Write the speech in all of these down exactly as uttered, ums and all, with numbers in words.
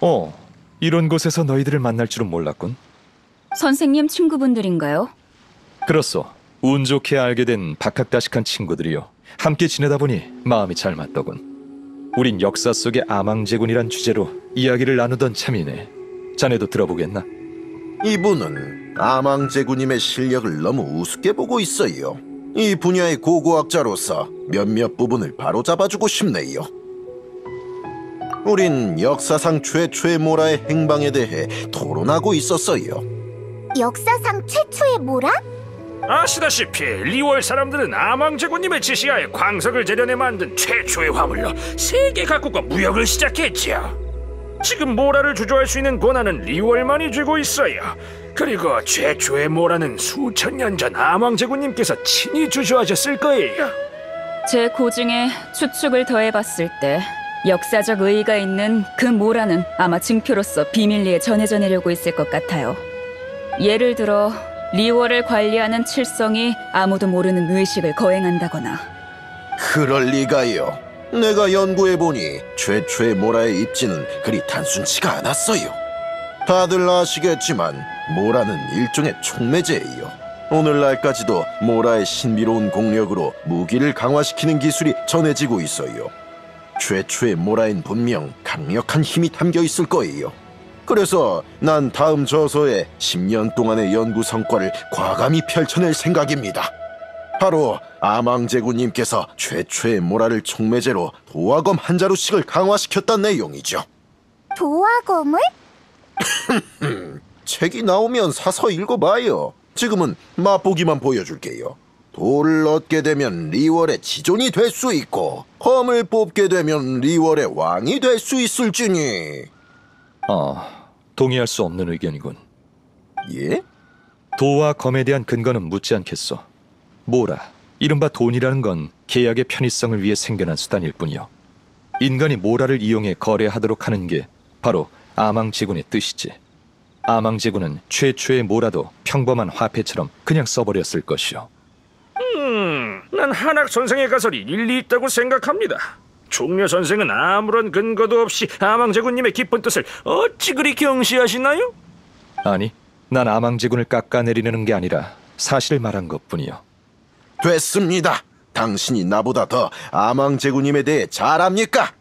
어, 이런 곳에서 너희들을 만날 줄은 몰랐군. 선생님 친구분들인가요? 그렇소. 운 좋게 알게 된 박학다식한 친구들이요. 함께 지내다 보니 마음이 잘 맞더군. 우린 역사 속의 아망제군이란 주제로 이야기를 나누던 참이네. 자네도 들어보겠나? 이분은 아망제군님의 실력을 너무 우습게 보고 있어요. 이 분야의 고고학자로서 몇몇 부분을 바로잡아주고 싶네요. 우린 역사상 최초의 모라의 행방에 대해 토론하고 있었어요. 역사상 최초의 모라? 아시다시피 리월 사람들은 아망제군님의 지시하에 광석을 재련해 만든 최초의 화물로 세계 각국과 무역을 시작했지요. 지금 모라를 주조할 수 있는 권한은 리월만이 쥐고 있어요. 그리고 최초의 모라는 수천 년 전 아망제군님께서 친히 주조하셨을 거예요. 제 고증에 추측을 더해봤을 때 역사적 의의가 있는 그 모라는 아마 증표로서 비밀리에 전해져 내려고 있을 것 같아요. 예를 들어 리월을 관리하는 칠성이 아무도 모르는 의식을 거행한다거나. 그럴 리가요. 내가 연구해보니 최초의 모라의 입지는 그리 단순치가 않았어요. 다들 아시겠지만 모라는 일종의 촉매제예요. 오늘날까지도 모라의 신비로운 공력으로 무기를 강화시키는 기술이 전해지고 있어요. 최초의 모라엔 분명 강력한 힘이 담겨 있을 거예요. 그래서 난 다음 저서에 십 년 동안의 연구 성과를 과감히 펼쳐낼 생각입니다. 바로 아망제군님께서 최초의 모라를 촉매제로 도화검 한 자루씩을 강화시켰다는 내용이죠. 도화검을? 책이 나오면 사서 읽어봐요. 지금은 맛보기만 보여줄게요. 돌을 얻게 되면 리월의 지존이 될 수 있고 검을 뽑게 되면 리월의 왕이 될 수 있을지니. 아, 동의할 수 없는 의견이군. 예? 도와 검에 대한 근거는 묻지 않겠소. 모라, 이른바 돈이라는 건 계약의 편의성을 위해 생겨난 수단일 뿐이요. 인간이 모라를 이용해 거래하도록 하는 게 바로 아망제군의 뜻이지. 아망제군은 최초의 모라도 평범한 화폐처럼 그냥 써버렸을 것이요. 음, 난 한학 선생의 가설이 일리 있다고 생각합니다. 종려 선생은 아무런 근거도 없이 아망제군님의 깊은 뜻을 어찌 그리 경시하시나요? 아니, 난 아망제군을 깎아내리려는 게 아니라 사실을 말한 것뿐이요. 됐습니다. 당신이 나보다 더 아망제군님에 대해 잘 압니까?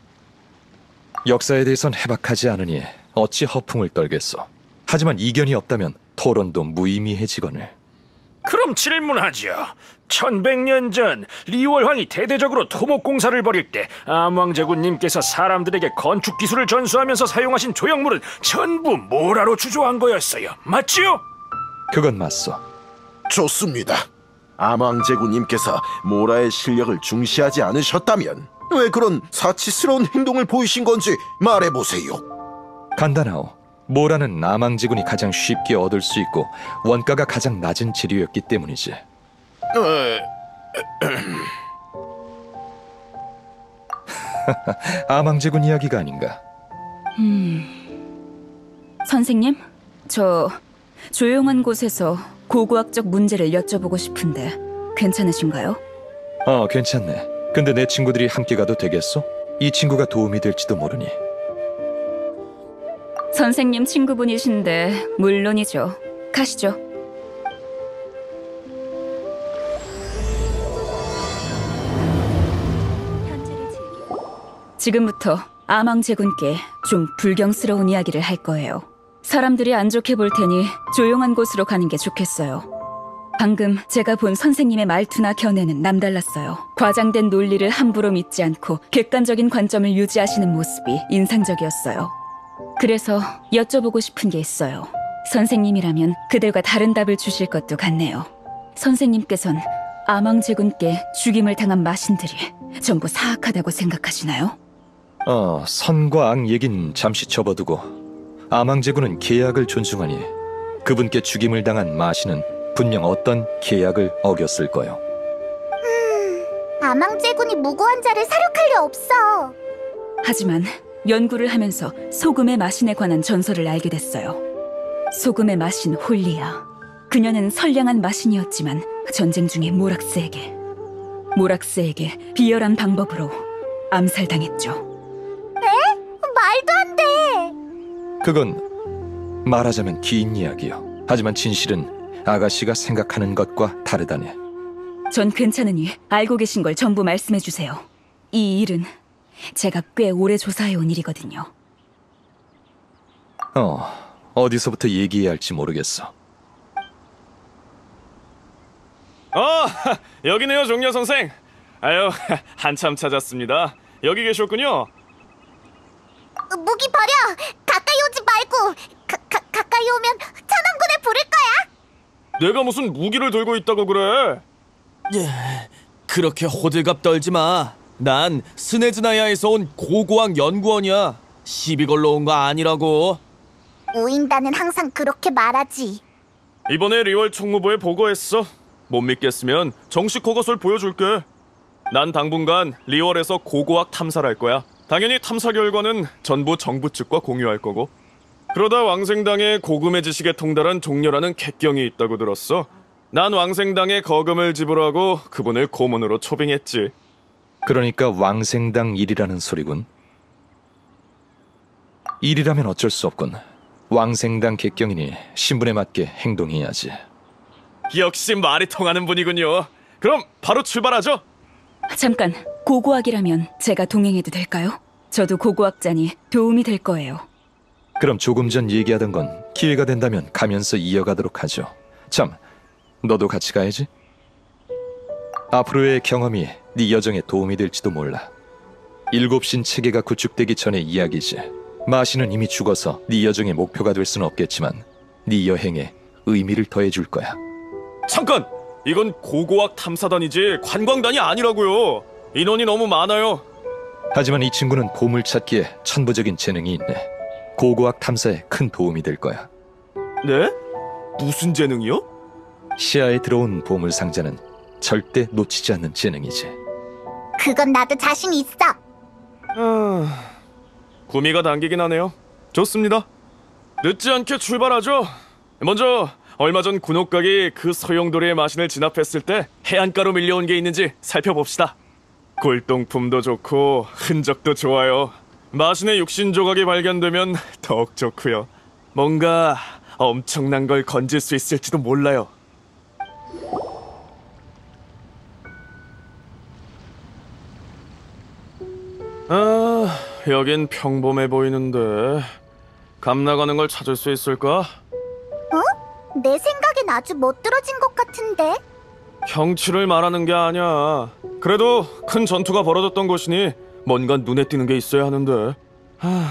역사에 대해선 해박하지 않으니 어찌 허풍을 떨겠소. 하지만 이견이 없다면 토론도 무의미해지거늘. 그럼 질문하죠. 천백 년 전 리월황이 대대적으로 토목공사를 벌일 때 아망제군님께서 사람들에게 건축 기술을 전수하면서 사용하신 조형물은 전부 모라로 주조한 거였어요. 맞지요? 그건 맞소. 좋습니다. 아망제군님께서 모라의 실력을 중시하지 않으셨다면 왜 그런 사치스러운 행동을 보이신 건지 말해보세요. 간단하오. 모라는 아망제군이 가장 쉽게 얻을 수 있고 원가가 가장 낮은 재료였기 때문이지. 아망제군 이야기가 아닌가? 음... 선생님, 저 조용한 곳에서 고고학적 문제를 여쭤보고 싶은데 괜찮으신가요? 어, 괜찮네. 근데 내 친구들이 함께 가도 되겠소? 이 친구가 도움이 될지도 모르니. 선생님 친구분이신데 물론이죠. 가시죠. 지금부터 아망제군께 좀 불경스러운 이야기를 할 거예요. 사람들이 안 좋게 볼 테니 조용한 곳으로 가는 게 좋겠어요. 방금 제가 본 선생님의 말투나 견해는 남달랐어요. 과장된 논리를 함부로 믿지 않고 객관적인 관점을 유지하시는 모습이 인상적이었어요. 그래서 여쭤보고 싶은 게 있어요. 선생님이라면 그들과 다른 답을 주실 것도 같네요. 선생님께선 아망제군께 죽임을 당한 마신들이 전부 사악하다고 생각하시나요? 어, 선과 악 얘긴 잠시 접어두고 아망제군은 계약을 존중하니 그분께 죽임을 당한 마신은 분명 어떤 계약을 어겼을 거요. 음, 아망제군이 무고한 자를 사륙할 리 없어. 하지만 연구를 하면서 소금의 마신에 관한 전설을 알게 됐어요. 소금의 마신 홀리아. 그녀는 선량한 마신이었지만 전쟁 중에 모락스에게 모락스에게 비열한 방법으로 암살당했죠. 에? 말도 안 돼. 그건 말하자면 긴 이야기요. 하지만 진실은 아가씨가 생각하는 것과 다르다네. 전 괜찮으니 알고 계신 걸 전부 말씀해 주세요. 이 일은 제가 꽤 오래 조사해온 일이거든요. 어, 어디서부터 얘기해야 할지 모르겠어. 어, 여기네요, 종려 선생. 아유, 한참 찾았습니다. 여기 계셨군요. 무기 버려! 가까이 오지 말고! 가, 가, 가까이 오면 천왕군을 부를 거야! 내가 무슨 무기를 들고 있다고 그래? 그렇게 호들갑 떨지 마. 난 스네즈나야에서 온 고고학 연구원이야. 시비 걸러 온 거 아니라고. 우인단은 항상 그렇게 말하지. 이번에 리월 총무부에 보고했어. 못 믿겠으면 정식 허가서를 보여줄게. 난 당분간 리월에서 고고학 탐사를 할 거야. 당연히 탐사 결과는 전부 정부 측과 공유할 거고. 그러다 왕생당에 고금의 지식에 통달한 종려라는 객경이 있다고 들었어. 난 왕생당에 거금을 지불하고 그분을 고문으로 초빙했지. 그러니까 왕생당 일이라는 소리군. 일이라면 어쩔 수 없군. 왕생당 객경이니 신분에 맞게 행동해야지. 역시 말이 통하는 분이군요. 그럼 바로 출발하죠. 잠깐, 고고학이라면 제가 동행해도 될까요? 저도 고고학자니 도움이 될 거예요. 그럼 조금 전 얘기하던 건 기회가 된다면 가면서 이어가도록 하죠. 참, 너도 같이 가야지. 앞으로의 경험이 네 여정에 도움이 될지도 몰라. 일곱신 체계가 구축되기 전의 이야기지. 마시는 이미 죽어서 네 여정의 목표가 될 수는 없겠지만 네 여행에 의미를 더해줄 거야. 잠깐! 이건 고고학 탐사단이지 관광단이 아니라고요. 인원이 너무 많아요. 하지만 이 친구는 보물 찾기에 천부적인 재능이 있네. 고고학 탐사에 큰 도움이 될 거야. 네? 무슨 재능이요? 시야에 들어온 보물 상자는 절대 놓치지 않는 재능이지. 그건 나도 자신 있어. 아... 구미가 당기긴 하네요. 좋습니다. 늦지 않게 출발하죠. 먼저 얼마 전 군옥각이 그 소용돌이의 마신을 진압했을 때 해안가로 밀려온 게 있는지 살펴봅시다. 골동품도 좋고 흔적도 좋아요. 마신의 육신 조각이 발견되면 더욱 좋고요. 뭔가 엄청난 걸 건질 수 있을지도 몰라요. 아, 여긴 평범해 보이는데 감 나가는 걸 찾을 수 있을까? 어? 내 생각엔 아주 멋들어진 것 같은데? 경치를 말하는 게 아니야. 그래도 큰 전투가 벌어졌던 곳이니 뭔가 눈에 띄는 게 있어야 하는데. 하...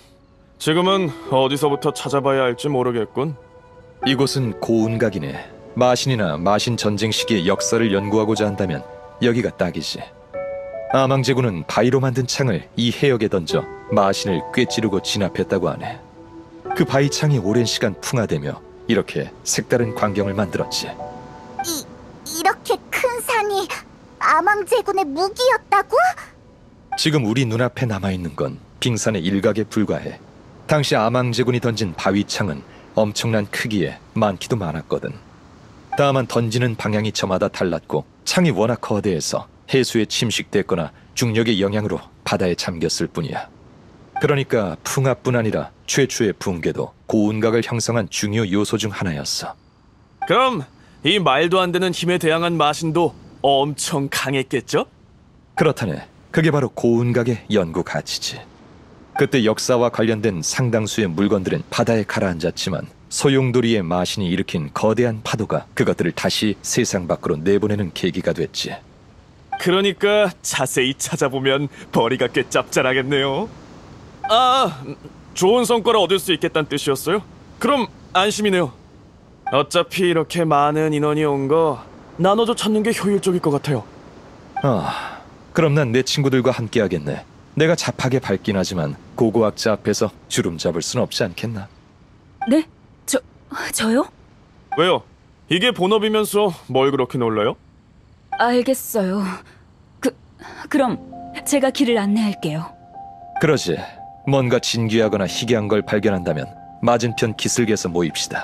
지금은 어디서부터 찾아봐야 할지 모르겠군. 이곳은 고운각이네. 마신이나 마신 전쟁 시기의 역사를 연구하고자 한다면 여기가 딱이지. 아망제군은 바위로 만든 창을 이 해역에 던져 마신을 꿰찌르고 진압했다고 하네. 그 바위창이 오랜 시간 풍화되며 이렇게 색다른 광경을 만들었지. 이, 이렇게 큰 산이 아망제군의 무기였다고? 지금 우리 눈앞에 남아있는 건 빙산의 일각에 불과해. 당시 아망제군이 던진 바위창은 엄청난 크기에 많기도 많았거든. 다만 던지는 방향이 저마다 달랐고 창이 워낙 거대해서 해수에 침식됐거나 중력의 영향으로 바다에 잠겼을 뿐이야. 그러니까 풍압뿐 아니라 최초의 붕괴도 고운각을 형성한 중요 요소 중 하나였어. 그럼 이 말도 안 되는 힘에 대항한 마신도 엄청 강했겠죠? 그렇다네. 그게 바로 고운각의 연구 가치지. 그때 역사와 관련된 상당수의 물건들은 바다에 가라앉았지만 소용돌이의 마신이 일으킨 거대한 파도가 그것들을 다시 세상 밖으로 내보내는 계기가 됐지. 그러니까 자세히 찾아보면 벌이가 꽤 짭짤하겠네요. 아, 좋은 성과를 얻을 수 있겠다는 뜻이었어요? 그럼 안심이네요. 어차피 이렇게 많은 인원이 온 거 나눠서 찾는 게 효율적일 것 같아요. 아, 그럼 난 내 친구들과 함께 하겠네. 내가 잡하게 밝긴 하지만 고고학자 앞에서 주름 잡을 순 없지 않겠나? 네? 저, 저요? 왜요? 이게 본업이면서 뭘 그렇게 놀라요? 알겠어요. 그, 그럼 제가 길을 안내할게요. 그러지. 뭔가 진귀하거나 희귀한 걸 발견한다면 맞은편 기슭에서 모입시다.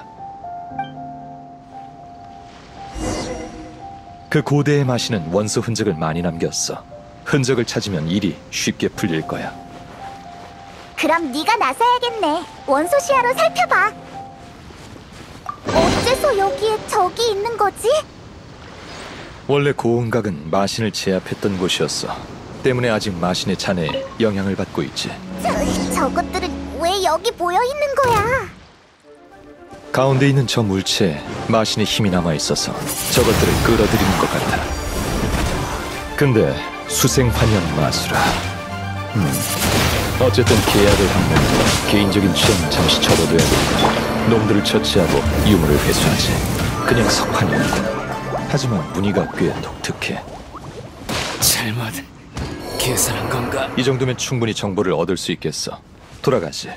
그 고대의 마신은 원소 흔적을 많이 남겼어. 흔적을 찾으면 일이 쉽게 풀릴 거야. 그럼 네가 나서야겠네. 원소 시야로 살펴봐. 어째서 여기에 적이 있는 거지? 원래 고운각은 마신을 제압했던 곳이었어. 때문에 아직 마신의 잔해에 영향을 받고 있지. 저, 저것들은 왜 여기 모여 있는 거야? 가운데 있는 저 물체에 마신의 힘이 남아있어서 저것들을 끌어들이는 것 같아. 근데 수생환영 마수라. 음, 어쨌든 계약을 한 번 개인적인 취향은 잠시 접어둬야겠다. 놈들을 처치하고 유물을 회수하지. 그냥 석환이었고. 하지만 무늬가 꽤 독특해. 잘못 계산한 건가? 이 정도면 충분히 정보를 얻을 수 있겠어. 돌아가지.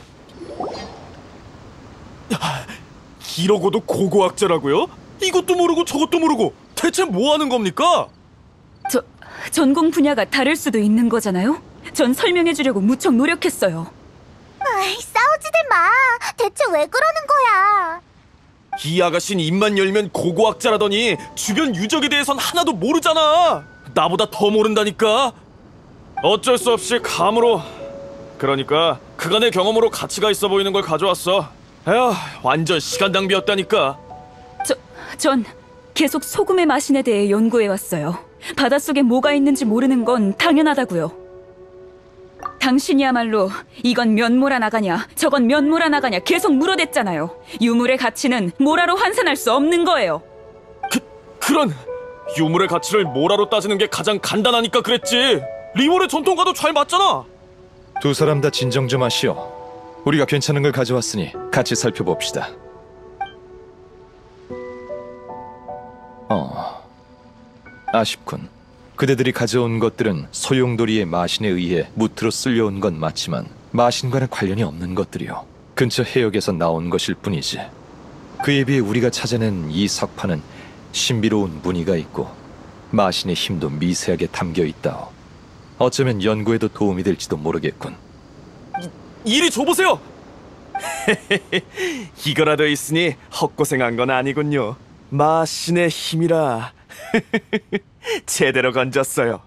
이러고도 고고학자라고요? 이것도 모르고 저것도 모르고 대체 뭐 하는 겁니까? 저 전공 분야가 다를 수도 있는 거잖아요. 전 설명해 주려고 무척 노력했어요. 아이, 싸우지들 마. 대체 왜 그러는 거야? 이 아가씨는 입만 열면 고고학자라더니 주변 유적에 대해선 하나도 모르잖아. 나보다 더 모른다니까. 어쩔 수 없이 감으로, 그러니까 그간의 경험으로 가치가 있어 보이는 걸 가져왔어. 에휴, 완전 시간 낭비였다니까. 저, 전 계속 소금의 마신에 대해 연구해 왔어요. 바닷속에 뭐가 있는지 모르는 건 당연하다고요. 당신이야말로 이건 면모라 나가냐, 저건 면모라 나가냐 계속 물어댔잖아요. 유물의 가치는 모라로 환산할 수 없는 거예요. 그, 그런 유물의 가치를 모라로 따지는 게 가장 간단하니까 그랬지. 리월의 전통과도 잘 맞잖아. 두 사람 다 진정 좀 하시오. 우리가 괜찮은 걸 가져왔으니 같이 살펴봅시다. 어, 아쉽군. 그대들이 가져온 것들은 소용돌이의 마신에 의해 무트로 쓸려온 건 맞지만 마신과는 관련이 없는 것들이요. 근처 해역에서 나온 것일 뿐이지. 그에 비해 우리가 찾아낸 이 석판은 신비로운 무늬가 있고 마신의 힘도 미세하게 담겨 있다오. 어쩌면 연구에도 도움이 될지도 모르겠군. 이리 줘보세요. 이거라도 있으니 헛고생한 건 아니군요. 마신의 힘이라. 제대로 건졌어요.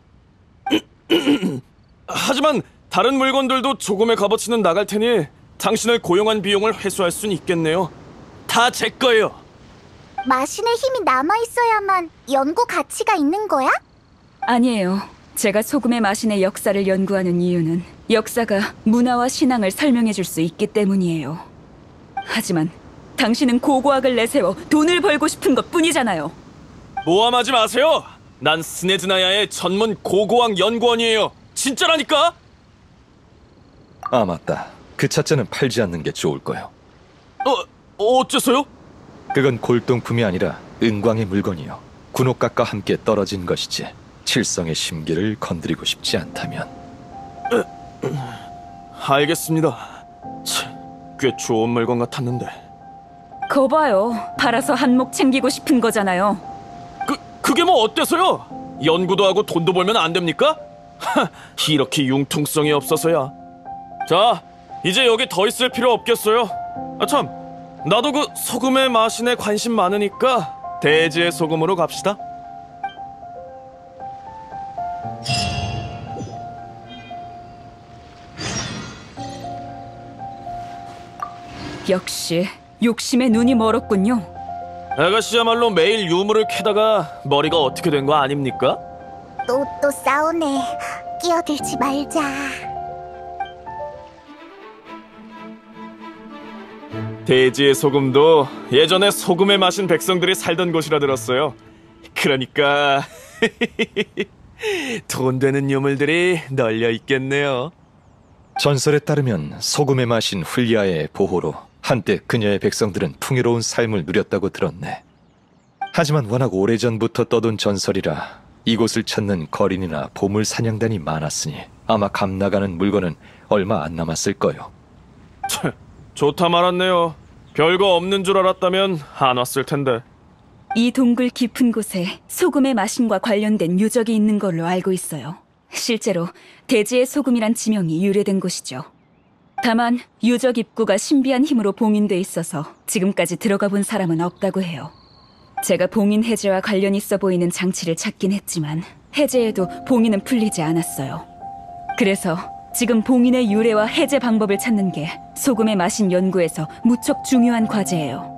하지만 다른 물건들도 조금의 값어치는 나갈 테니 당신을 고용한 비용을 회수할 순 있겠네요. 다 제 거예요. 마신의 힘이 남아있어야만 연구 가치가 있는 거야? 아니에요. 제가 소금의 마신의 역사를 연구하는 이유는 역사가 문화와 신앙을 설명해 줄 수 있기 때문이에요. 하지만 당신은 고고학을 내세워 돈을 벌고 싶은 것 뿐이잖아요. 모함하지 마세요. 난 스네즈나야의 전문 고고학 연구원이에요. 진짜라니까. 아 맞다. 그 차자는 팔지 않는 게 좋을 거요. 어, 어째서요? 그건 골동품이 아니라 은광의 물건이요. 군옥각과 함께 떨어진 것이지. 칠성의 심기를 건드리고 싶지 않다면. 알겠습니다. 참, 꽤 좋은 물건 같았는데. 거봐요. 팔아서 한몫 챙기고 싶은 거잖아요. 그, 그게 뭐 어때서요? 연구도 하고 돈도 벌면 안 됩니까? 하, 이렇게 융통성이 없어서야. 자, 이제 여기 더 있을 필요 없겠어요. 아 참, 나도 그 소금의 마신에 관심 많으니까 대지의 소금으로 갑시다. 역시 욕심에 눈이 멀었군요. 아가씨야말로 매일 유물을 캐다가 머리가 어떻게 된 거 아닙니까? 또 또 싸우네. 끼어들지 말자. 대지의 소금도 예전에 소금에 마신 백성들이 살던 곳이라 들었어요. 그러니까 돈 되는 유물들이 널려 있겠네요. 전설에 따르면 소금에 마신 훌리아의 보호로 한때 그녀의 백성들은 풍요로운 삶을 누렸다고 들었네. 하지만 워낙 오래전부터 떠돈 전설이라 이곳을 찾는 거린이나 보물 사냥단이 많았으니 아마 감 나가는 물건은 얼마 안 남았을 거요. 참, 좋다 말았네요. 별거 없는 줄 알았다면 안 왔을 텐데. 이 동굴 깊은 곳에 소금의 마신과 관련된 유적이 있는 걸로 알고 있어요. 실제로 대지의 소금이란 지명이 유래된 곳이죠. 다만 유적 입구가 신비한 힘으로 봉인돼 있어서 지금까지 들어가 본 사람은 없다고 해요. 제가 봉인 해제와 관련 있어 보이는 장치를 찾긴 했지만 해제에도 봉인은 풀리지 않았어요. 그래서 지금 봉인의 유래와 해제 방법을 찾는 게 소금의 마신 연구에서 무척 중요한 과제예요.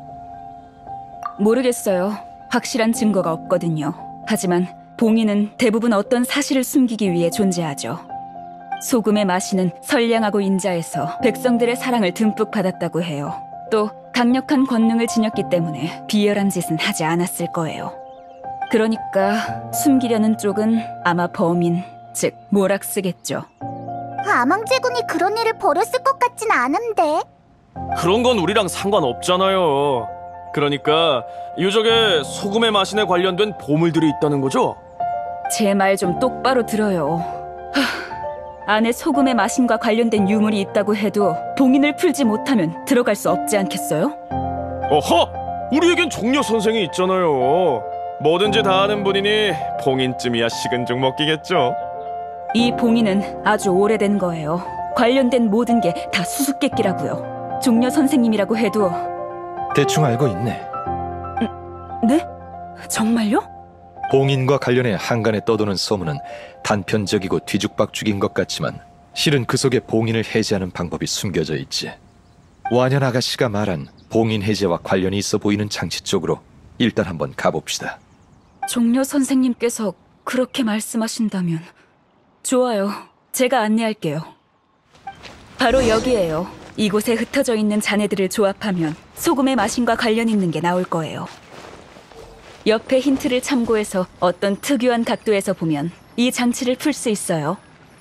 모르겠어요. 확실한 증거가 없거든요. 하지만 봉인은 대부분 어떤 사실을 숨기기 위해 존재하죠. 소금의 마신은 선량하고 인자해서 백성들의 사랑을 듬뿍 받았다고 해요. 또 강력한 권능을 지녔기 때문에 비열한 짓은 하지 않았을 거예요. 그러니까 숨기려는 쪽은 아마 범인, 즉 모락스겠죠. 아망제군이 그런 일을 벌였을 것 같진 않은데. 그런 건 우리랑 상관없잖아요. 그러니까 유적에 소금의 마신에 관련된 보물들이 있다는 거죠? 제 말 좀 똑바로 들어요. 하, 안에 소금의 마신과 관련된 유물이 있다고 해도 봉인을 풀지 못하면 들어갈 수 없지 않겠어요? 어허! 우리에겐 종려 선생이 있잖아요. 뭐든지 다 아는 분이니 봉인쯤이야 식은 죽 먹기겠죠. 이 봉인은 아주 오래된 거예요. 관련된 모든 게 다 수수께끼라고요. 종려 선생님이라고 해도. 대충 알고 있네. 네? 정말요? 봉인과 관련해 한간에 떠도는 소문은 단편적이고 뒤죽박죽인 것 같지만 실은 그 속에 봉인을 해제하는 방법이 숨겨져 있지. 완연 아가씨가 말한 봉인 해제와 관련이 있어 보이는 장치 쪽으로 일단 한번 가봅시다. 종려 선생님께서 그렇게 말씀하신다면 좋아요. 제가 안내할게요. 바로 여기에요. 이곳에 흩어져 있는 잔해들을 조합하면 소금의 마신과 관련 있는 게 나올 거예요. 옆에 힌트를 참고해서 어떤 특유한 각도에서 보면 이 장치를 풀 수 있어요.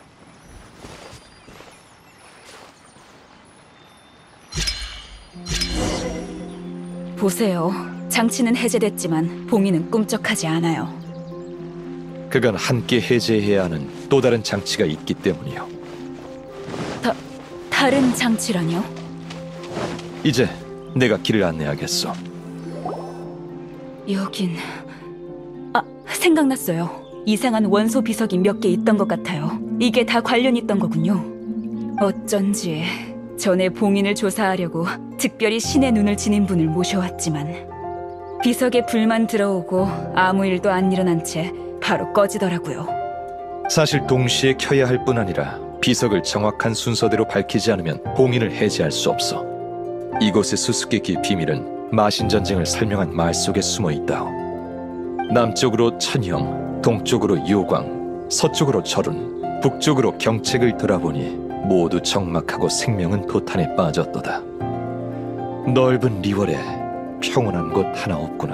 보세요. 장치는 해제됐지만 봉인은 꿈쩍하지 않아요. 그건 함께 해제해야 하는 또 다른 장치가 있기 때문이요. 다, 다른 장치라뇨? 이제 내가 길을 안내하겠어. 여긴... 아, 생각났어요. 이상한 원소 비석이 몇 개 있던 것 같아요. 이게 다 관련 있던 거군요. 어쩐지 전에 봉인을 조사하려고 특별히 신의 눈을 지닌 분을 모셔왔지만 비석에 불만 들어오고 아무 일도 안 일어난 채 바로 꺼지더라고요. 사실 동시에 켜야 할 뿐 아니라 비석을 정확한 순서대로 밝히지 않으면 봉인을 해제할 수 없어. 이곳의 수수께끼 비밀은 마신 전쟁을 설명한 말 속에 숨어 있다. 남쪽으로 천형, 동쪽으로 요광, 서쪽으로 절운, 북쪽으로 경책을 돌아보니 모두 적막하고 생명은 도탄에 빠졌도다. 넓은 리월에 평온한 곳 하나 없구나.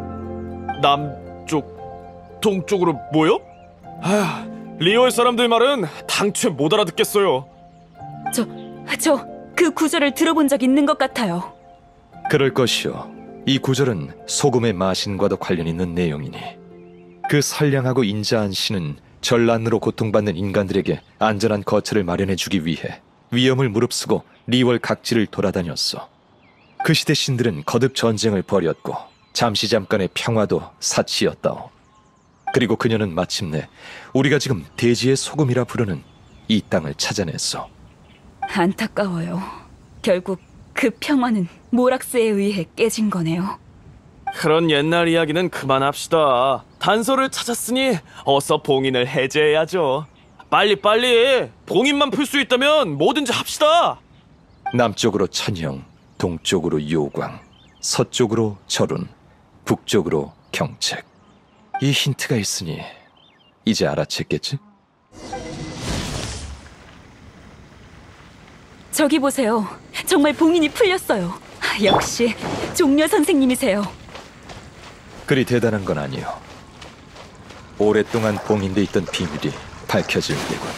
남쪽, 동쪽으로 뭐요? 아, 리월 사람들 말은 당최 못 알아듣겠어요. 저, 저 그 구절을 들어본 적 있는 것 같아요. 그럴 것이요. 이 구절은 소금의 마신과도 관련 있는 내용이니 그 선량하고 인자한 신은 전란으로 고통받는 인간들에게 안전한 거처를 마련해주기 위해 위험을 무릅쓰고 리월 각지를 돌아다녔어. 그 시대 신들은 거듭 전쟁을 벌였고 잠시 잠깐의 평화도 사치였다오. 그리고 그녀는 마침내 우리가 지금 대지의 소금이라 부르는 이 땅을 찾아냈어. 안타까워요. 결국 그 평화는 모락스에 의해 깨진 거네요. 그런 옛날 이야기는 그만합시다. 단서를 찾았으니 어서 봉인을 해제해야죠. 빨리빨리 봉인만 풀 수 있다면 뭐든지 합시다. 남쪽으로 천형, 동쪽으로 요광, 서쪽으로 절운, 북쪽으로 경책. 이 힌트가 있으니 이제 알아챘겠지? 저기 보세요. 정말 봉인이 풀렸어요. 역시 종려 선생님이세요. 그리 대단한 건 아니요. 오랫동안 봉인돼 있던 비밀이 밝혀질 때군.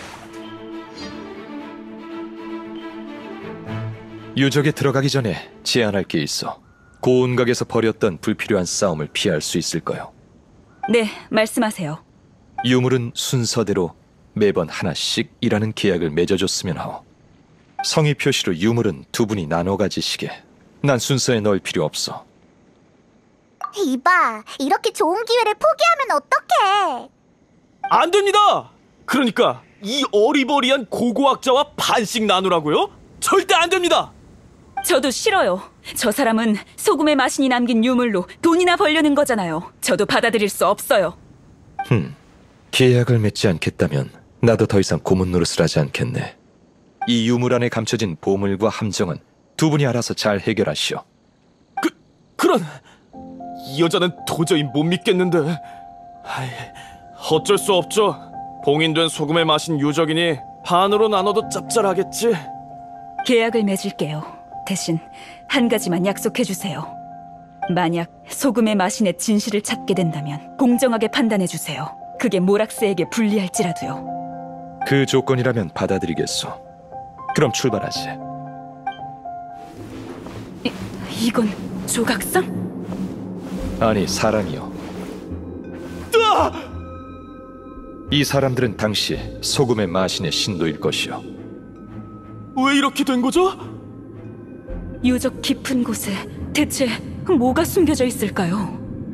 유적에 들어가기 전에 제안할 게 있어. 고운각에서 벌였던 불필요한 싸움을 피할 수 있을까요? 네, 말씀하세요. 유물은 순서대로 매번 하나씩이라는 계약을 맺어줬으면 하오. 성의 표시로 유물은 두 분이 나눠 가지시게. 난 순서에 넣을 필요 없어. 이봐, 이렇게 좋은 기회를 포기하면 어떡해. 안 됩니다. 그러니까 이 어리버리한 고고학자와 반씩 나누라고요? 절대 안 됩니다. 저도 싫어요. 저 사람은 소금의 마신이 남긴 유물로 돈이나 벌려는 거잖아요. 저도 받아들일 수 없어요. 흠, 계약을 맺지 않겠다면 나도 더 이상 고문 노릇을 하지 않겠네. 이 유물 안에 감춰진 보물과 함정은 두 분이 알아서 잘 해결하시오. 그, 그런... 이 여자는 도저히 못 믿겠는데... 아이, 어쩔 수 없죠. 봉인된 소금에 마신 유적이니 반으로 나눠도 짭짤하겠지. 계약을 맺을게요. 대신 한 가지만 약속해주세요. 만약 소금의 마신의 진실을 찾게 된다면 공정하게 판단해주세요. 그게 모락스에게 불리할지라도요. 그 조건이라면 받아들이겠소. 그럼 출발하지. 이, 이건 조각상? 아니, 사람이요. 이 사람들은 당시 소금의 마신의 신도일 것이요. 왜 이렇게 된 거죠? 유적 깊은 곳에 대체 뭐가 숨겨져 있을까요?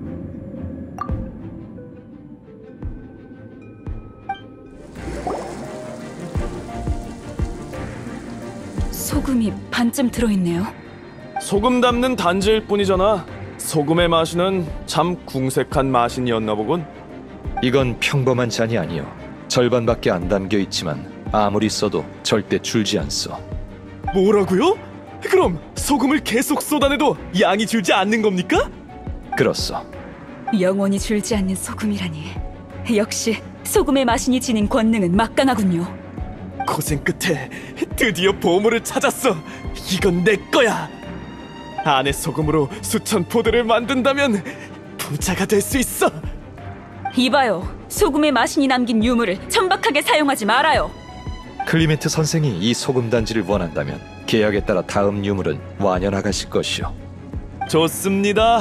소금이 반쯤 들어있네요. 소금 담는 단지일 뿐이잖아. 소금의 마신은 참 궁색한 마신이었나 보군. 이건 평범한 잔이 아니요. 절반밖에 안 담겨 있지만 아무리 써도 절대 줄지 않소. 뭐라고요? 그럼 소금을 계속 쏟아내도 양이 줄지 않는 겁니까? 그렇소. 영원히 줄지 않는 소금이라니. 역시 소금의 마신이 지닌 권능은 막강하군요. 고생 끝에 드디어 보물을 찾았어. 이건 내 거야. 안에 소금으로 수천 포대를 만든다면 부자가 될 수 있어. 이봐요. 소금의 마신이 남긴 유물을 천박하게 사용하지 말아요. 클리멘트 선생이 이 소금 단지를 원한다면 계약에 따라 다음 유물은 완연하가실 것이오. 좋습니다.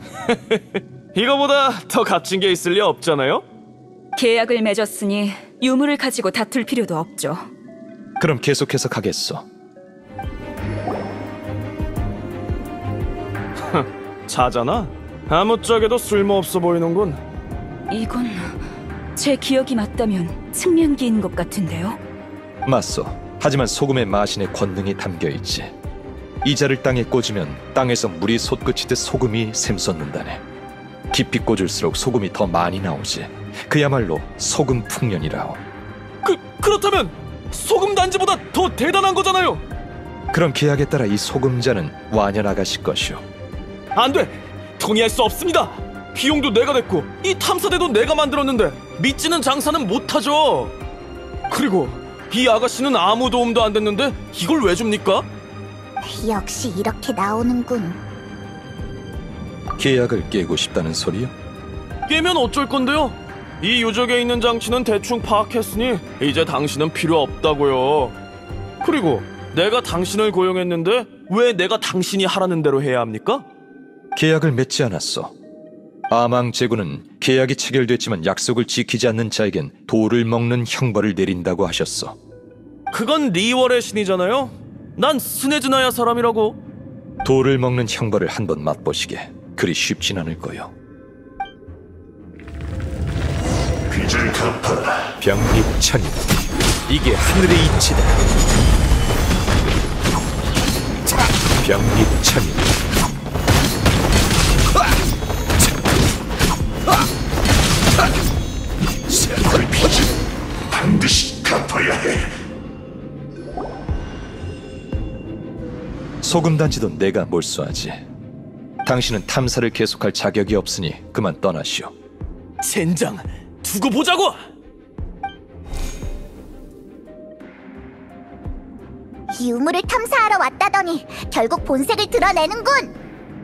이거보다 더 값진 게 있을 리 없잖아요? 계약을 맺었으니 유물을 가지고 다툴 필요도 없죠. 그럼 계속해서 가겠소. 자잖아? 아무짝에도 쓸모없어 보이는군. 이건 제 기억이 맞다면 측면기인 것 같은데요. 맞소. 하지만 소금의 마신의 권능이 담겨있지. 이 자를 땅에 꽂으면 땅에서 물이 솟구치듯 소금이 샘솟는다네. 깊이 꽂을수록 소금이 더 많이 나오지. 그야말로 소금 풍년이라오. 그, 그렇다면 소금 단지보다 더 대단한 거잖아요. 그럼 계약에 따라 이 소금자는 완연하가실 것이오. 안 돼! 동의할 수 없습니다! 비용도 내가 냈고 이 탐사대도 내가 만들었는데 믿지는 장사는 못하죠. 그리고 이 아가씨는 아무 도움도 안 됐는데 이걸 왜 줍니까? 역시 이렇게 나오는군. 계약을 깨고 싶다는 소리요? 깨면 어쩔 건데요? 이 유적에 있는 장치는 대충 파악했으니 이제 당신은 필요 없다고요. 그리고 내가 당신을 고용했는데 왜 내가 당신이 하라는 대로 해야 합니까? 계약을 맺지 않았어. 아망 제군은 계약이 체결됐지만 약속을 지키지 않는 자에겐 돌을 먹는 형벌을 내린다고 하셨어. 그건 리월의 신이잖아요? 난 스네즈나야 사람이라고. 돌을 먹는 형벌을 한번 맛보시게. 그리 쉽진 않을 거요. 빚을 갚아라. 병립천이 이게 하늘의 이치다. 병립천이 세월 빚을 반드시 갚아야 해. 소금단지도 내가 몰수하지. 당신은 탐사를 계속할 자격이 없으니 그만 떠나시오. 젠장! 두고 보자고! 유물을 탐사하러 왔다더니 결국 본색을 드러내는군.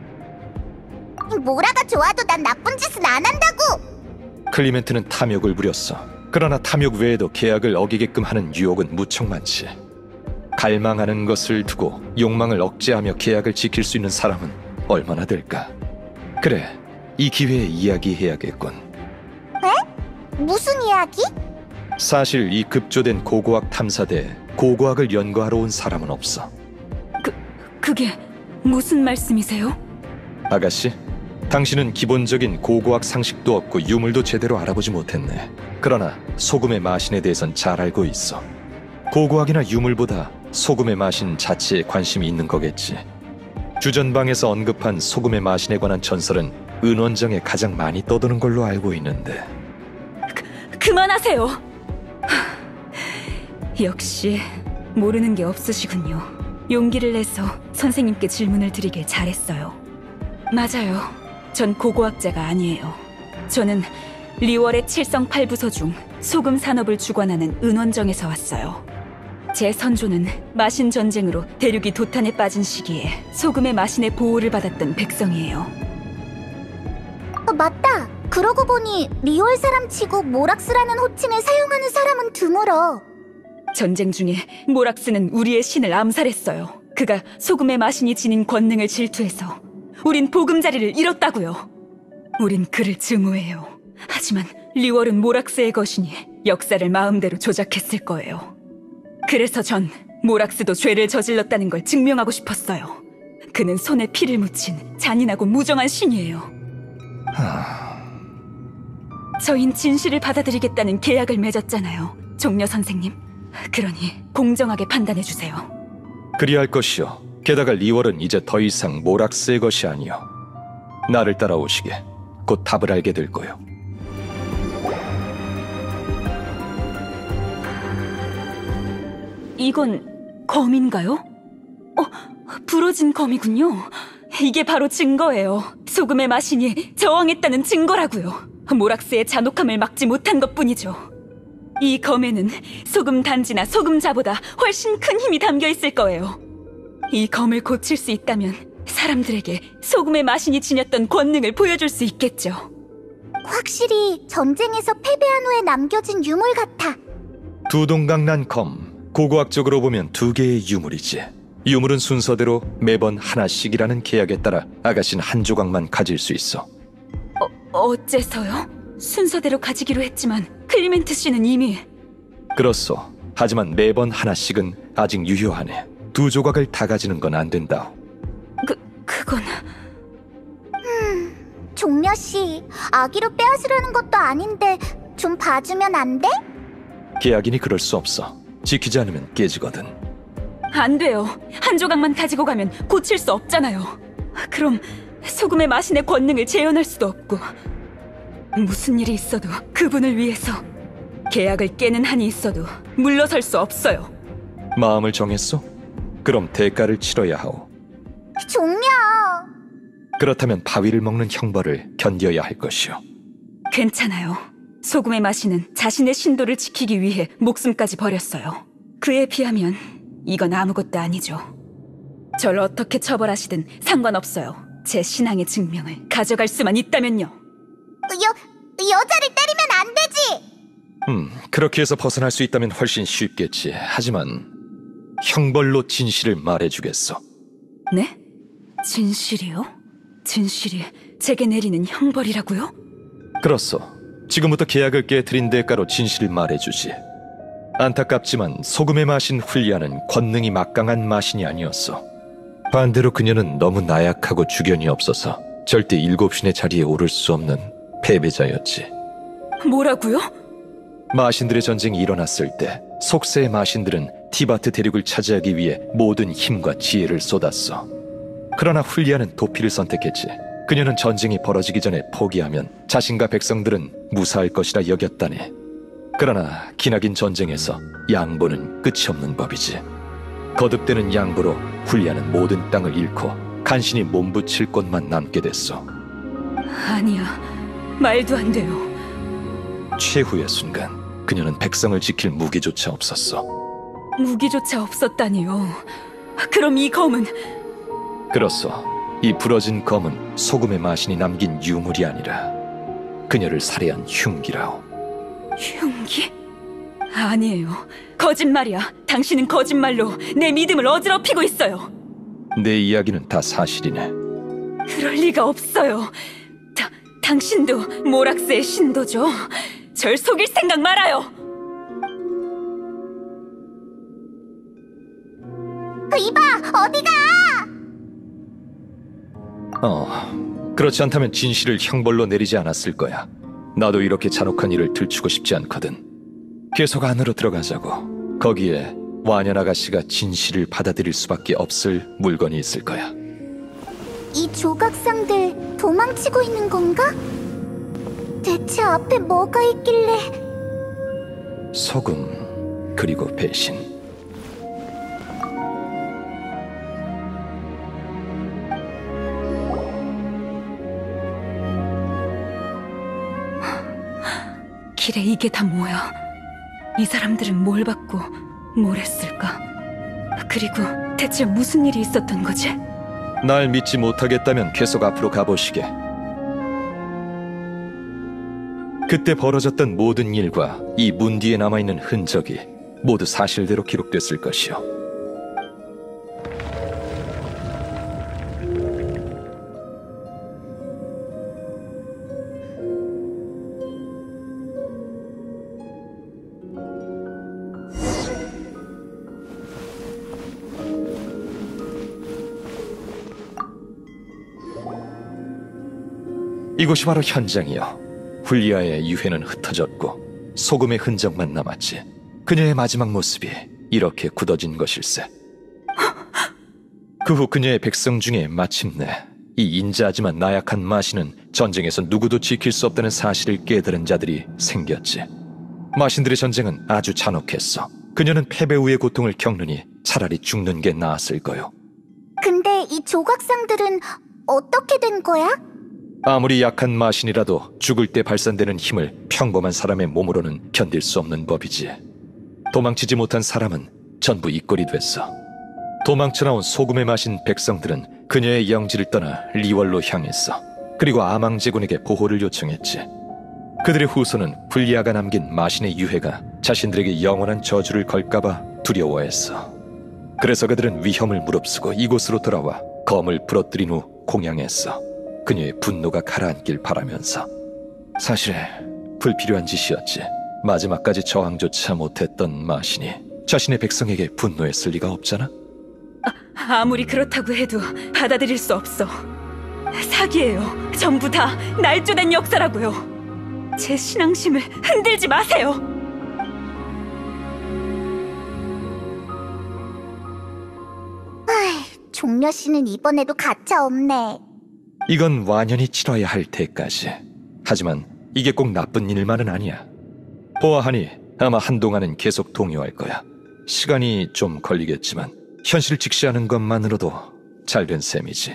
모라가 좋아도 난 나쁜 짓은 안 한다고. 클리멘트는 탐욕을 부렸어. 그러나 탐욕 외에도 계약을 어기게끔 하는 유혹은 무척 많지. 갈망하는 것을 두고 욕망을 억제하며 계약을 지킬 수 있는 사람은 얼마나 될까? 그래, 이 기회에 이야기해야겠군. 에? 무슨 이야기? 사실 이 급조된 고고학 탐사대에 고고학을 연구하러 온 사람은 없어. 그, 그게 무슨 말씀이세요? 아가씨, 당신은 기본적인 고고학 상식도 없고 유물도 제대로 알아보지 못했네. 그러나 소금의 마신에 대해선 잘 알고 있어. 고고학이나 유물보다 소금의 마신 자체에 관심이 있는 거겠지. 주전방에서 언급한 소금의 마신에 관한 전설은 은원정에 가장 많이 떠도는 걸로 알고 있는데. 그, 그만하세요. 하, 역시 모르는 게 없으시군요. 용기를 내서 선생님께 질문을 드리길 잘했어요. 맞아요. 전 고고학자가 아니에요. 저는 리월의 칠성팔부서 중 소금 산업을 주관하는 은원정에서 왔어요. 제 선조는 마신 전쟁으로 대륙이 도탄에 빠진 시기에 소금의 마신의 보호를 받았던 백성이에요. 어, 맞다. 그러고 보니 리월 사람 치고 모락스라는 호칭을 사용하는 사람은 드물어. 전쟁 중에 모락스는 우리의 신을 암살했어요. 그가 소금의 마신이 지닌 권능을 질투해서 우린 보금자리를 잃었다고요. 우린 그를 증오해요. 하지만 리월은 모락스의 것이니 역사를 마음대로 조작했을 거예요. 그래서 전 모락스도 죄를 저질렀다는 걸 증명하고 싶었어요. 그는 손에 피를 묻힌 잔인하고 무정한 신이에요. 저흰 진실을 받아들이겠다는 계약을 맺었잖아요, 종려 선생님. 그러니 공정하게 판단해주세요. 그리할 것이요. 게다가 리월은 이제 더 이상 모락스의 것이 아니요. 나를 따라오시게. 곧 답을 알게 될 거요. 이건 검인가요? 어, 부러진 검이군요. 이게 바로 증거예요. 소금의 마신이 저항했다는 증거라고요. 모락스의 잔혹함을 막지 못한 것뿐이죠. 이 검에는 소금 단지나 소금자보다 훨씬 큰 힘이 담겨 있을 거예요. 이 검을 고칠 수 있다면 사람들에게 소금의 마신이 지녔던 권능을 보여줄 수 있겠죠. 확실히 전쟁에서 패배한 후에 남겨진 유물 같아. 두 동강난 검. 고고학적으로 보면 두 개의 유물이지. 유물은 순서대로 매번 하나씩이라는 계약에 따라 아가씨는 한 조각만 가질 수 있어. 어, 어째서요? 순서대로 가지기로 했지만 클리멘트 씨는 이미... 그렇소. 하지만 매번 하나씩은 아직 유효하네. 두 조각을 다 가지는 건 안 된다. 그, 그건... 종려씨, 아기로 빼앗으려는 것도 아닌데 좀 봐주면 안 돼? 계약이니 그럴 수 없어. 지키지 않으면 깨지거든. 안 돼요. 한 조각만 가지고 가면 고칠 수 없잖아요. 그럼 소금의 마신의 권능을 재현할 수도 없고, 무슨 일이 있어도 그분을 위해서 계약을 깨는 한이 있어도 물러설 수 없어요. 마음을 정했소? 그럼 대가를 치러야 하오. 종려! 그렇다면 바위를 먹는 형벌을 견뎌야 할 것이오. 괜찮아요. 소금의 마신은 자신의 신도를 지키기 위해 목숨까지 버렸어요. 그에 비하면 이건 아무것도 아니죠. 절 어떻게 처벌하시든 상관없어요. 제 신앙의 증명을 가져갈 수만 있다면요. 여, 여자를 때리면 안 되지! 음, 그렇게 해서 벗어날 수 있다면 훨씬 쉽겠지. 하지만 형벌로 진실을 말해주겠어. 네? 진실이요? 진실이 제게 내리는 형벌이라고요? 그렇소. 지금부터 계약을 깨뜨린 대가로 진실을 말해주지. 안타깝지만 소금의 마신 훌리아는 권능이 막강한 마신이 아니었어. 반대로 그녀는 너무 나약하고 주견이 없어서 절대 일곱 신의 자리에 오를 수 없는 패배자였지. 뭐라고요? 마신들의 전쟁이 일어났을 때 속세의 마신들은 티바트 대륙을 차지하기 위해 모든 힘과 지혜를 쏟았어. 그러나 훌리아는 도피를 선택했지. 그녀는 전쟁이 벌어지기 전에 포기하면 자신과 백성들은 무사할 것이라 여겼다네. 그러나 기나긴 전쟁에서 양보는 끝이 없는 법이지. 거듭되는 양보로 훌리아는 모든 땅을 잃고 간신히 몸붙일 곳만 남게 됐어. 아니야, 말도 안 돼요. 최후의 순간 그녀는 백성을 지킬 무기조차 없었어. 무기조차 없었다니요. 그럼 이 검은... 그렇소. 이 부러진 검은 소금의 마신이 남긴 유물이 아니라 그녀를 살해한 흉기라오. 흉기? 아니에요. 거짓말이야. 당신은 거짓말로 내 믿음을 어지럽히고 있어요. 내 이야기는 다 사실이네. 그럴 리가 없어요. 다, 당신도 모락스의 신도죠. 절 속일 생각 말아요. 이봐, 어디가? 어, 그렇지 않다면 진실을 형벌로 내리지 않았을 거야. 나도 이렇게 잔혹한 일을 들추고 싶지 않거든. 계속 안으로 들어가자고. 거기에 완연 아가씨가 진실을 받아들일 수밖에 없을 물건이 있을 거야. 이 조각상들 도망치고 있는 건가? 대체 앞에 뭐가 있길래... 소금, 그리고 배신. 길에 이게 다 뭐야? 이 사람들은 뭘 받고 뭘 했을까? 그리고 대체 무슨 일이 있었던 거지? 날 믿지 못하겠다면 계속 앞으로 가보시게. 그때 벌어졌던 모든 일과 이 문 뒤에 남아있는 흔적이 모두 사실대로 기록됐을 것이요. 이곳이 바로 현장이요. 훌리아의 유해는 흩어졌고 소금의 흔적만 남았지. 그녀의 마지막 모습이 이렇게 굳어진 것일세. 그 후 그녀의 백성 중에 마침내 이 인자하지만 나약한 마신은 전쟁에서 누구도 지킬 수 없다는 사실을 깨달은 자들이 생겼지. 마신들의 전쟁은 아주 잔혹했어. 그녀는 패배 후의 고통을 겪느니 차라리 죽는 게 나았을 거요. 근데 이 조각상들은 어떻게 된 거야? 아무리 약한 마신이라도 죽을 때 발산되는 힘을 평범한 사람의 몸으로는 견딜 수 없는 법이지. 도망치지 못한 사람은 전부 이꼴이 됐어. 도망쳐 나온 소금에 마신 백성들은 그녀의 영지를 떠나 리월로 향했어. 그리고 아망제군에게 보호를 요청했지. 그들의 후손은 훌리아가 남긴 마신의 유해가 자신들에게 영원한 저주를 걸까봐 두려워했어. 그래서 그들은 위험을 무릅쓰고 이곳으로 돌아와 검을 부러뜨린 후 공양했어. 그녀의 분노가 가라앉길 바라면서. 사실 불필요한 짓이었지. 마지막까지 저항조차 못했던 마신이 자신의 백성에게 분노했을 리가 없잖아. 아, 아무리 그렇다고 해도 받아들일 수 없어. 사기예요. 전부 다 날조된 역사라고요. 제 신앙심을 흔들지 마세요. 종려 씨는 이번에도 가차 없네. 이건 완연히 치러야 할 때까지. 하지만 이게 꼭 나쁜 일만은 아니야. 보아하니 아마 한동안은 계속 동요할 거야. 시간이 좀 걸리겠지만 현실을 직시하는 것만으로도 잘된 셈이지.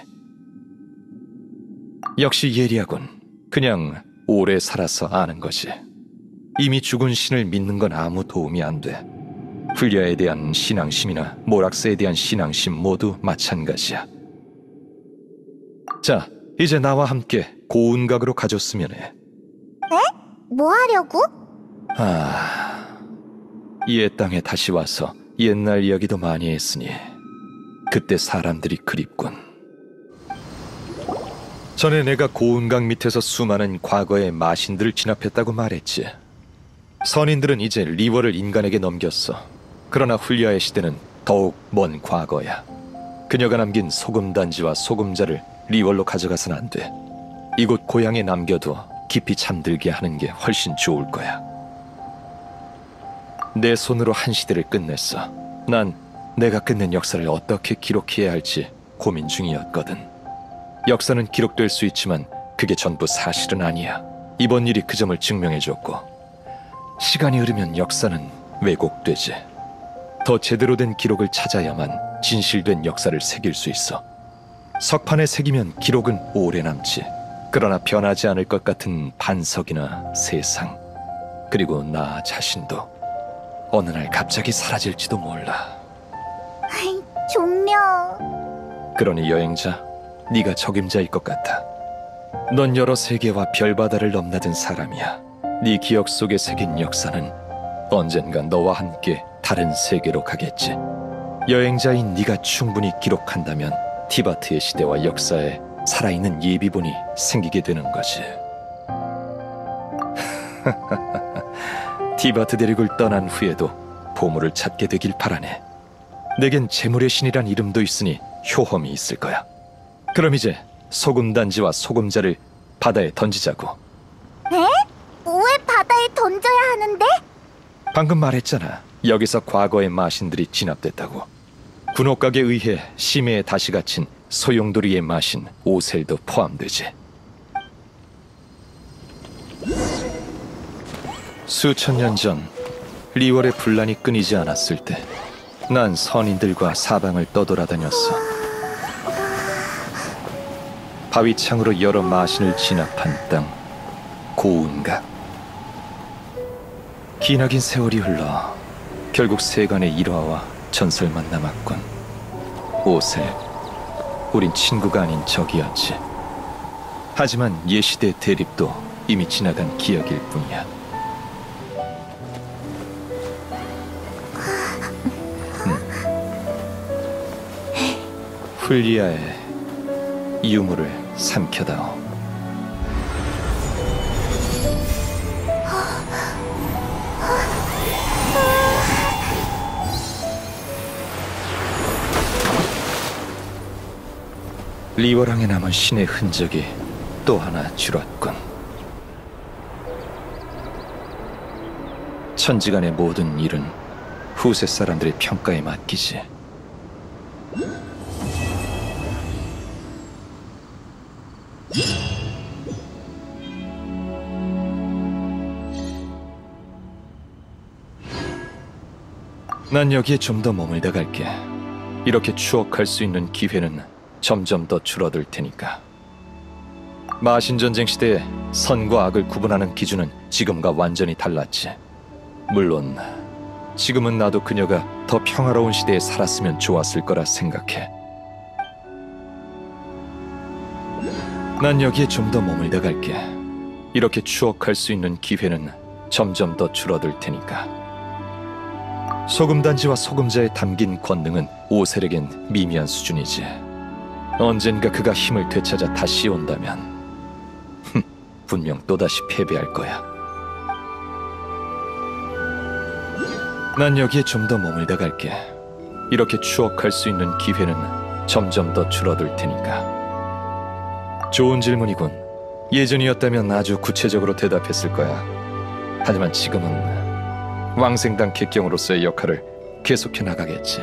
역시 예리하군. 그냥 오래 살아서 아는 거지. 이미 죽은 신을 믿는 건 아무 도움이 안 돼. 훌리아에 대한 신앙심이나 모락스에 대한 신앙심 모두 마찬가지야. 자, 이제 나와 함께 고운각으로 가줬으면 해. 네? 뭐 하려고? 아... 이에 땅에 다시 와서 옛날 이야기도 많이 했으니 그때 사람들이 그립군. 전에 내가 고운각 밑에서 수많은 과거의 마신들을 진압했다고 말했지. 선인들은 이제 리월을 인간에게 넘겼어. 그러나 훌리아의 시대는 더욱 먼 과거야. 그녀가 남긴 소금단지와 소금자를 리월로 가져가선 안 돼. 이곳 고향에 남겨둬 깊이 잠들게 하는 게 훨씬 좋을 거야. 내 손으로 한 시대를 끝냈어. 난 내가 끝낸 역사를 어떻게 기록해야 할지 고민 중이었거든. 역사는 기록될 수 있지만 그게 전부 사실은 아니야. 이번 일이 그 점을 증명해줬고, 시간이 흐르면 역사는 왜곡되지. 더 제대로 된 기록을 찾아야만 진실된 역사를 새길 수 있어. 석판에 새기면 기록은 오래 남지. 그러나 변하지 않을 것 같은 반석이나 세상, 그리고 나 자신도 어느 날 갑자기 사라질지도 몰라. 아이, 종려. 그러니 여행자, 네가 적임자일 것 같아. 넌 여러 세계와 별바다를 넘나든 사람이야. 네 기억 속에 새긴 역사는 언젠가 너와 함께 다른 세계로 가겠지. 여행자인 네가 충분히 기록한다면 티바트의 시대와 역사에 살아있는 예비본이 생기게 되는 거지. 티바트 대륙을 떠난 후에도 보물을 찾게 되길 바라네. 내겐 재물의 신이란 이름도 있으니 효험이 있을 거야. 그럼 이제 소금단지와 소금자를 바다에 던지자고. 에? 왜 바다에 던져야 하는데? 방금 말했잖아. 여기서 과거의 마신들이 진압됐다고. 군옥각에 의해 심해에 다시 갇힌 소용돌이의 마신 오셀도 포함되지. 수천 년 전 리월의 분란이 끊이지 않았을 때 난 선인들과 사방을 떠돌아다녔어. 바위창으로 여러 마신을 진압한 땅, 고운각. 기나긴 세월이 흘러 결국 세간의 일화와 전설만 남았군. 오셀, 우린 친구가 아닌 적이었지. 하지만 예시대 대립도 이미 지나간 기억일 뿐이야. 훌리아의 유물을 삼켜다오. 리워랑에 남은 신의 흔적이 또 하나 줄었군. 천지간의 모든 일은 후세 사람들의 평가에 맡기지. 난 여기에 좀 더 머물다 갈게. 이렇게 추억할 수 있는 기회는 점점 더 줄어들 테니까. 마신전쟁 시대에 선과 악을 구분하는 기준은 지금과 완전히 달랐지. 물론 지금은 나도 그녀가 더 평화로운 시대에 살았으면 좋았을 거라 생각해. 난 여기에 좀 더 머물다 갈게. 이렇게 추억할 수 있는 기회는 점점 더 줄어들 테니까. 소금단지와 소금자에 담긴 권능은 오셀에겐 미미한 수준이지. 언젠가 그가 힘을 되찾아 다시 온다면 흠, 분명 또다시 패배할 거야. 난 여기에 좀 더 머물다 갈게. 이렇게 추억할 수 있는 기회는 점점 더 줄어들 테니까. 좋은 질문이군. 예전이었다면 아주 구체적으로 대답했을 거야. 하지만 지금은 왕생당 객경으로서의 역할을 계속해 나가겠지.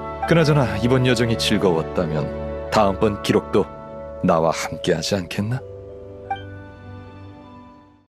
그나저나 이번 여정이 즐거웠다면 다음번 기록도 나와 함께 하지 않겠나?